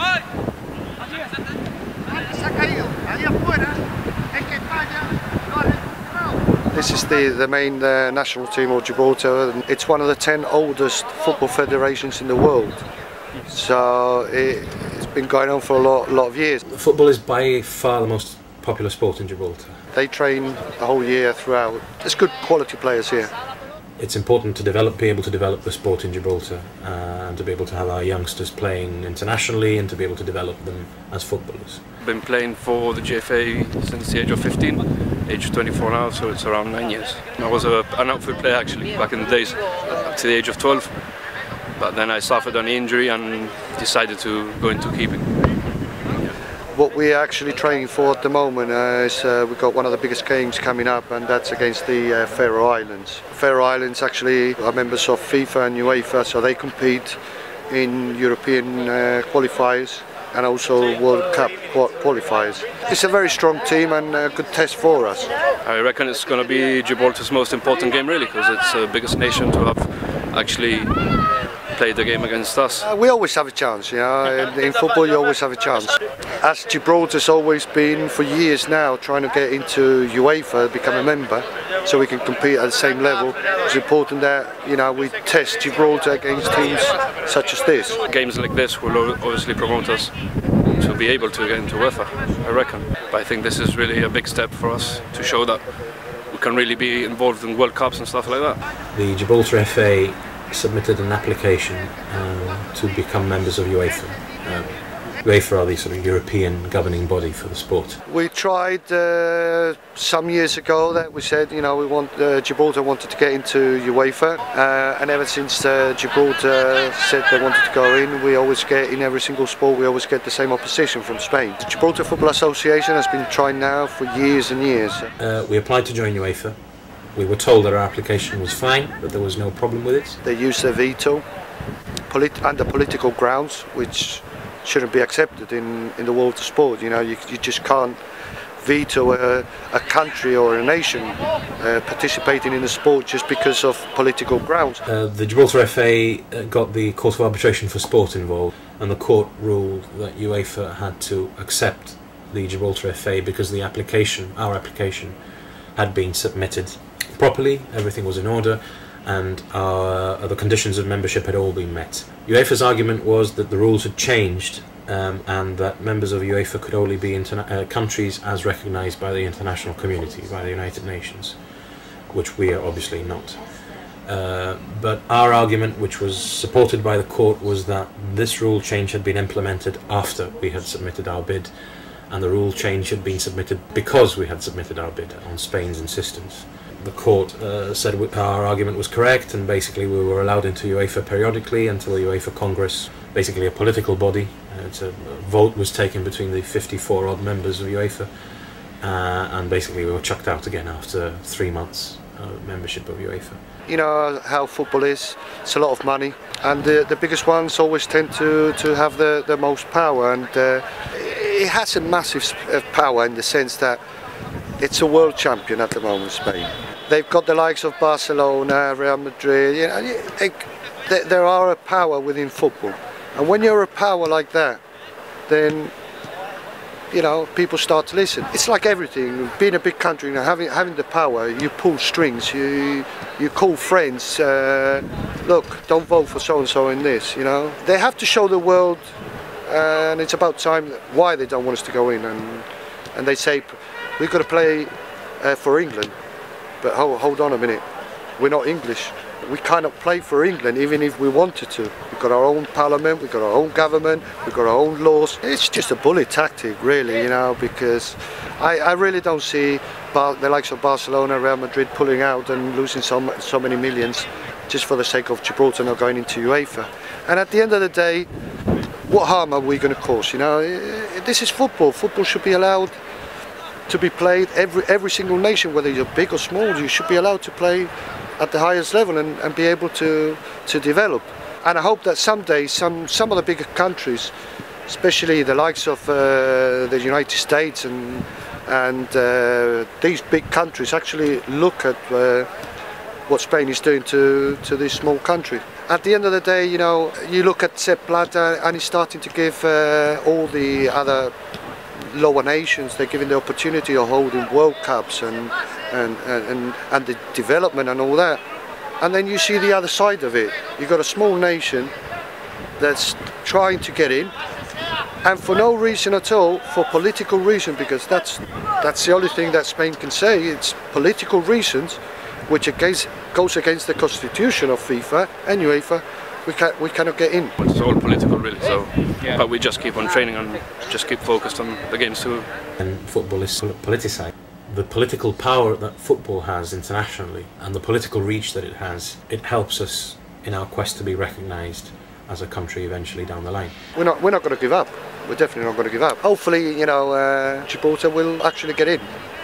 This is the main national team of Gibraltar. It's one of the 10 oldest football federations in the world. So it's been going on for a lot of years. Football is by far the most popular sport in Gibraltar. They train the whole year throughout. There's good quality players here. It's important to be able to develop the sport in Gibraltar and to be able to have our youngsters playing internationally and to be able to develop them as footballers. I've been playing for the GFA since the age of 15, age 24 now, so it's around 9 years. I was an outfield player actually back in the days, up to the age of 12, but then I suffered an injury and decided to go into keeping. What we're actually training for at the moment is we've got one of the biggest games coming up, and that's against the Faroe Islands. Faroe Islands actually are members of FIFA and UEFA, so they compete in European qualifiers and also World Cup qualifiers. It's a very strong team and a good test for us. I reckon it's going to be Gibraltar's most important game really, because it's the biggest nation to have actually played the game against us. We always have a chance, you know. In football you always have a chance. As Gibraltar's always been for years now trying to get into UEFA, become a member, so we can compete at the same level. It's important that, you know, we test Gibraltar against teams such as this. Games like this will obviously promote us to be able to get into UEFA, I reckon. But I think this is really a big step for us to show that we can really be involved in World Cups and stuff like that. The Gibraltar FA submitted an application to become members of UEFA. UEFA are the sort of European governing body for the sport. We tried some years ago that we said, you know, Gibraltar wanted to get into UEFA, and ever since Gibraltar said they wanted to go in, we always get, in every single sport, we always get the same opposition from Spain. The Gibraltar Football Association has been trying now for years and years. We applied to join UEFA. We were told that our application was fine, that there was no problem with it. They used their veto under political grounds, which shouldn't be accepted in the world of sport. You know, you just can't veto a country or a nation participating in a sport just because of political grounds. The Gibraltar FA got the Court of Arbitration for Sport involved, and the court ruled that UEFA had to accept the Gibraltar FA because our application had been submitted properly, everything was in order, and the conditions of membership had all been met. UEFA's argument was that the rules had changed and that members of UEFA could only be countries as recognised by the international community, by the United Nations, which we are obviously not. But our argument, which was supported by the court, was that this rule change had been implemented after we had submitted our bid, and the rule change had been submitted because we had submitted our bid on Spain's insistence. The court said our argument was correct, and basically we were allowed into UEFA periodically until the UEFA Congress, basically a political body. A vote was taken between the 54 odd members of UEFA, and basically we were chucked out again after 3 months of membership of UEFA. You know how football is, it's a lot of money, and the biggest ones always tend to have the most power, and it has a massive power in the sense that it's a world champion at the moment, Spain. They've got the likes of Barcelona, Real Madrid, you know, there are a power within football. And when you're a power like that, then, you know, people start to listen. It's like everything, being a big country, you know, having the power, you pull strings, you call friends, look, don't vote for so-and-so in this, you know. They have to show the world, and it's about time, why they don't want us to go in. And they say, we've got to play for England. But hold on a minute, we're not English. We cannot play for England even if we wanted to. We've got our own parliament, we've got our own government, we've got our own laws. It's just a bully tactic really, you know, because I really don't see the likes of Barcelona, Real Madrid pulling out and losing so many millions just for the sake of Gibraltar not going into UEFA. And at the end of the day, what harm are we going to cause, you know? This is football. Football should be allowed to be played, every single nation, whether you're big or small, you should be allowed to play at the highest level and be able to develop. And I hope that someday some of the bigger countries, especially the likes of the United States and these big countries, actually look at what Spain is doing to this small country. At the end of the day, you know, you look at Sepp Blatter and he's starting to give all the other lower nations, they're given the opportunity of holding World Cups and the development and all that. And then you see the other side of it. You've got a small nation that's trying to get in, and for no reason at all, for political reason, because that's the only thing that Spain can say. It's political reasons, which goes against the constitution of FIFA and UEFA. We cannot get in. It's all political, really. So, but we just keep on training and just keep focused on the games too. And football is politicised. The political power that football has internationally and the political reach that it has, it helps us in our quest to be recognised as a country eventually down the line. We're not going to give up. We're definitely not going to give up. Hopefully, you know, Gibraltar will actually get in.